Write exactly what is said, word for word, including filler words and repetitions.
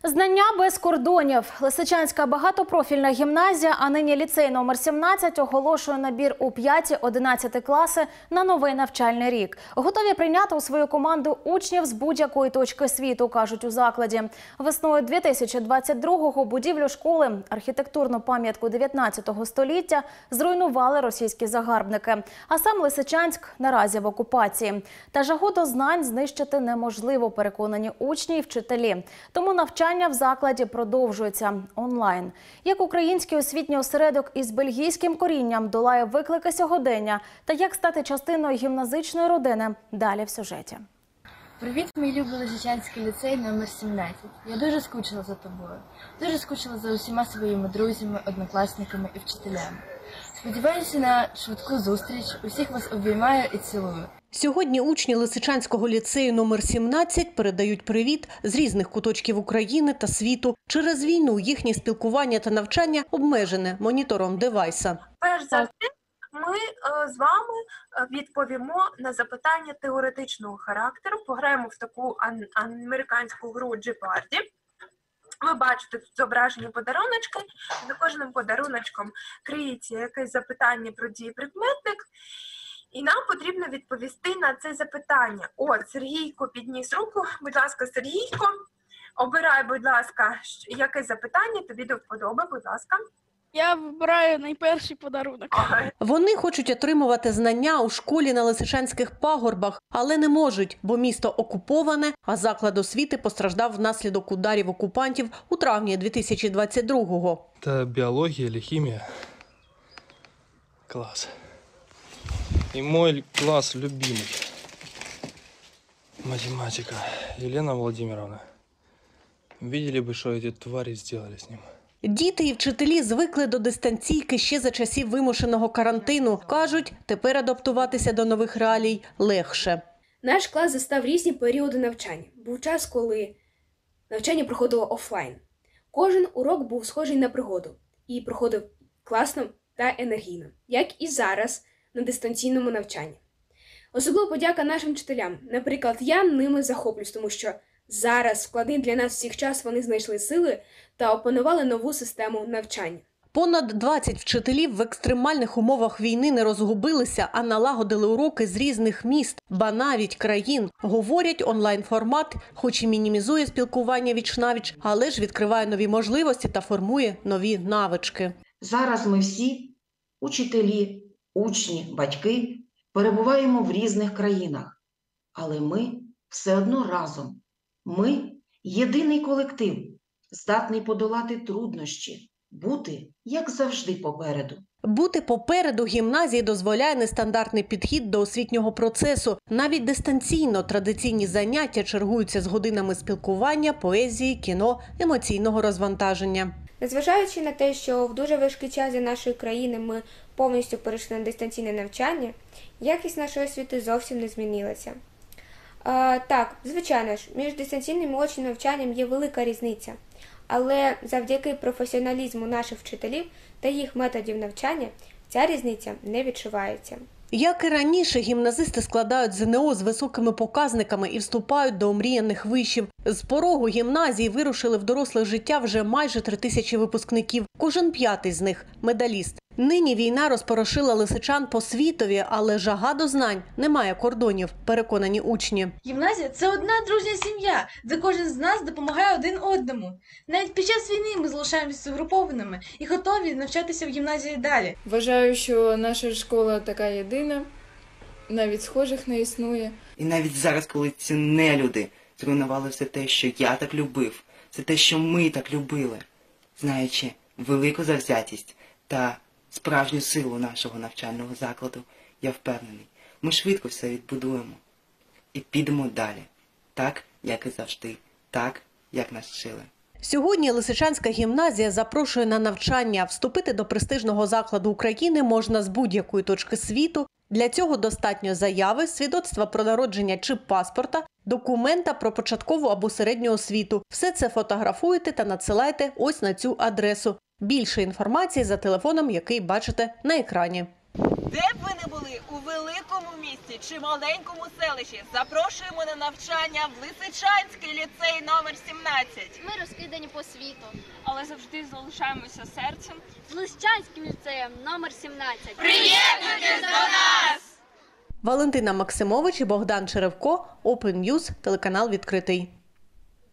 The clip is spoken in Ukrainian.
Знання без кордонів. Лисичанська багатопрофільна гімназія, а нині ліцей номер сімнадцять, оголошує набір у п'яті-одинадцяті класи на новий навчальний рік. Готові прийняти у свою команду учнів з будь-якої точки світу, кажуть у закладі. Весною дві тисячі двадцять другого будівлю школи, архітектурну пам'ятку дев'ятнадцятого століття, зруйнували російські загарбники. А сам Лисичанськ наразі в окупації. Та жагу до знань знищити неможливо, переконані учні і вчителі. Тому навчання в закладі продовжується онлайн. Як український освітній осередок із бельгійським корінням долає виклики сьогодення та як стати частиною гімназичної родини – далі в сюжеті. Привіт, мій любий Лисичанський ліцей номер сімнадцять. Я дуже скучила за тобою. Дуже скучила за усіма своїми друзями, однокласниками і вчителями. Сподіваюся на швидку зустріч. Усіх вас обіймаю і цілую. Сьогодні учні Лисичанського ліцею номер сімнадцять передають привіт з різних куточків України та світу. Через війну їхнє спілкування та навчання обмежене монітором девайса. Перш за все, ми з вами відповімо на запитання теоретичного характеру, пограємо в таку американську гру Jeopardy. Ви бачите тут зображені подаруночки, за кожним подаруночком криється якесь запитання про дієприкметник. І нам потрібно відповісти на це запитання. От, Сергійко підніс руку. Будь ласка, Сергійко, обирай, будь ласка, яке запитання тобі до вподоби, будь ласка. Я вибираю найперший подарунок. Вони хочуть отримувати знання у школі на Лисичанських пагорбах, але не можуть, бо місто окуповане, а заклад освіти постраждав внаслідок ударів окупантів у травні дві тисячі двадцять другого. Це біологія чи хімія? Клас. И мой класс любимый. Математика. Елена Владимировна. Видели бы, что эти твари сделали с ним. Діти і вчителі звикли до дистанційки ще за часів вимушеного карантину. Кажуть, тепер адаптуватися до нових реалій легше. Наш клас застав різні періоди навчання. Був час, коли навчання проходило офлайн. Кожен урок був схожий на пригоду. І проходив класно та енергійно. Як і зараз на дистанційному навчанні. Особливо подяка нашим вчителям. Наприклад, я ними захоплююсь, тому що зараз, в складний для нас всіх час, вони знайшли сили та опанували нову систему навчання. Понад двадцять вчителів в екстремальних умовах війни не розгубилися, а налагодили уроки з різних міст, ба навіть країн. Говорять, онлайн-формат, хоч і мінімізує спілкування віч-навіч, але ж відкриває нові можливості та формує нові навички. Зараз ми всі, учителі, учні, батьки, перебуваємо в різних країнах, але ми все одно разом. Ми – єдиний колектив, здатний подолати труднощі, бути, як завжди, попереду. Бути попереду гімназії дозволяє нестандартний підхід до освітнього процесу. Навіть дистанційно традиційні заняття чергуються з годинами спілкування, поезії, кіно, емоційного розвантаження. Незважаючи на те, що в дуже важкий час для нашої країни ми повністю перейшли на дистанційне навчання, якість нашої освіти зовсім не змінилася. А, так, звичайно ж, між дистанційним і очним навчанням є велика різниця, але завдяки професіоналізму наших вчителів та їх методів навчання ця різниця не відчувається. Як і раніше, гімназисти складають ЗНО з високими показниками і вступають до омріяних вишів. З порогу гімназії вирушили в доросле життя вже майже три тисячі випускників. Кожен п'ятий з них – медаліст. Нині війна розпорошила лисичан по світові, але жага до знань не має кордонів, переконані учні. Гімназія – це одна дружня сім'я, де кожен з нас допомагає один одному. Навіть під час війни ми залишаємося згрупованими і готові навчатися в гімназії далі. Вважаю, що наша школа така єдина, навіть схожих не існує. І навіть зараз, коли ці нелюди зруйнували все те, що я так любив, все те, що ми так любили, знаючи велику завзятість та справжню силу нашого навчального закладу, я впевнений, ми швидко все відбудуємо і підемо далі, так, як і завжди, так, як нас вчили. Сьогодні Лисичанська гімназія запрошує на навчання. Вступити до престижного закладу України можна з будь-якої точки світу. Для цього достатньо заяви, свідоцтва про народження чи паспорта, документа про початкову або середню освіту. Все це фотографуєте та надсилайте ось на цю адресу. Більше інформації за телефоном, який бачите на екрані. Де б ви не були, у великому місті чи маленькому селищі, запрошуємо на навчання в Лисичанський ліцей номер сімнадцять. Ми розкидані по світу, але завжди залишаємося серцем з Лисичанським ліцеєм номер сімнадцять. Приєднуйтесь до нас! Валентина Максимович і Богдан Черевко, Open News, телеканал «Відкритий».